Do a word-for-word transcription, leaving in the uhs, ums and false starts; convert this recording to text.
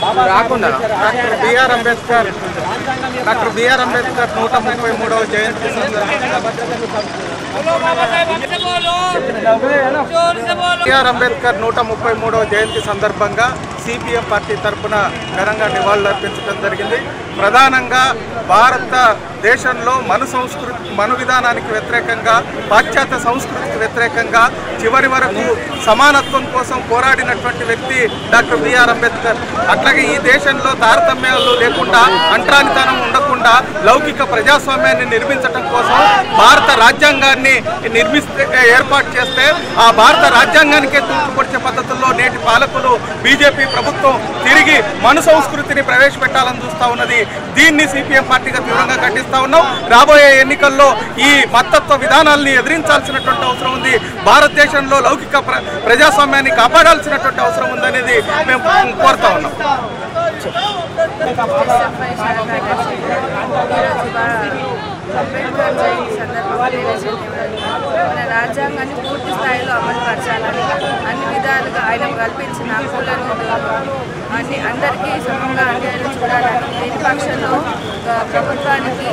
రాకుండా doctor BR Ambedkar doctor BR Ambedkar నూట ముప్పై మూడవ జయంతి బిఆర్ అంబేద్కర్ నూట ముప్పై మూడవ జయంతి సందర్భంగా సిపిఎం పార్టీ తరఫున ఘనంగా నివాళులర్పించడం జరిగింది. ప్రధానంగా భారత దేశంలో మను సంస్కృతి మను విధానానికి వ్యతిరేకంగా, పాశ్చాత్య సంస్కృతికి వ్యతిరేకంగా చివరి వరకు సమానత్వం కోసం పోరాడినటువంటి వ్యక్తి డాక్టర్ బిఆర్ అంబేద్కర్. అట్లాగే ఈ దేశంలో తారతమ్యాలు లేకుండా, అంటరానితనం ఉండకుండా లౌకిక ప్రజాస్వామ్యాన్ని నిర్మించడం కోసం భారత రాజ్యాంగాన్ని నిర్మిస్తే ఏర్పాటు చేస్తే ఆ భారత రాజ్యాంగానికే తూర్పు పొడిచే పద్ధతుల్లో నేటి పాలకులు బీజేపీ ప్రభుత్వం తిరిగి మను సంస్కృతిని ప్రవేశపెట్టాలని చూస్తూ ఉన్నది. దీన్ని సిపిఎం పార్టీగా తీవ్రంగా ఖండిస్తూ ఉన్నాం. రాబోయే ఎన్నికల్లో ఈ మతత్వ విధానాల్ని ఎదిరించాల్సినటువంటి అవసరం ఉంది. భారతదేశంలో లౌకిక ప్రజాస్వామ్యాన్ని కాపాడాల్సినటువంటి అవసరం ఉందనేది మేము కోరుతా ఉన్నాం. అంబేద్కర్ జయంతి సందర్భంగా మన రాజ్యాంగాన్ని పూర్తి స్థాయిలో అమలు పరచాలని, అన్ని విధాలుగా ఆయన కల్పించిన హక్కులను అన్ని అందరికీ సమంగా అందేలా చూడాలని, లేని పక్షంలో ప్రభుత్వానికి